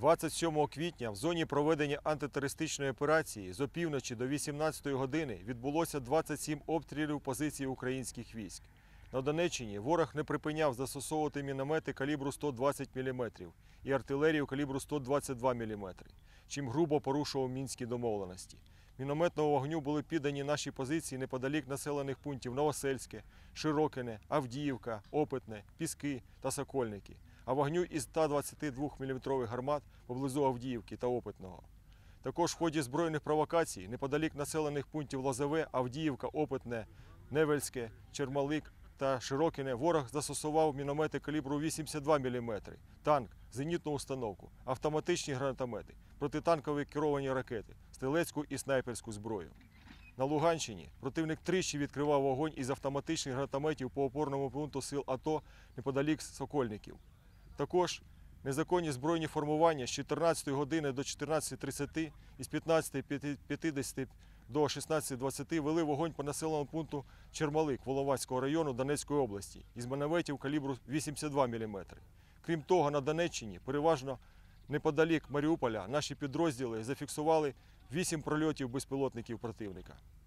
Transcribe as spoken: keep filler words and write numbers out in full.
двадцять сьомого квітня в зоні проведення антитерористичної операції з опівночі до вісімнадцятої години відбулося двадцять сім обстрілів позицій українських військ. На Донеччині ворог не припиняв застосовувати міномети калібру сто двадцять міліметрів і артилерію калібру сто двадцять два міліметри, чим грубо порушував мінські домовленості. Мінометного вогню були піддані наші позиції неподалік населених пунктів Новосельське, Широкине, Авдіївка, Опитне, Піски та Сокольники, а вогню із ста двадцяти двох міліметрових гармат поблизу Авдіївки та Опитного. Також в ході збройних провокацій неподалік населених пунктів Лозове, Авдіївка, Опитне, Невельське, Чермалик та Широкине ворог застосував міномети калібру вісімдесят два міліметри, танк, зенітну установку, автоматичні гранатомети, протитанкові керовані ракети, стрілецьку і снайперську зброю. На Луганщині противник тричі відкривав вогонь із автоматичних гранатометів по опорному пункту сил АТО неподалік Сокольників. Також незаконні збройні формування з чотирнадцятої години до чотирнадцятої тридцяти і з п'ятнадцятої п'ятдесяти до шістнадцятої двадцяти вели вогонь по населеному пункту Чермалик Волноваського району Донецької області із мінометів калібру вісімдесят два міліметри. Крім того, на Донеччині, переважно неподалік Маріуполя, наші підрозділи зафіксували вісім прольотів безпілотників противника.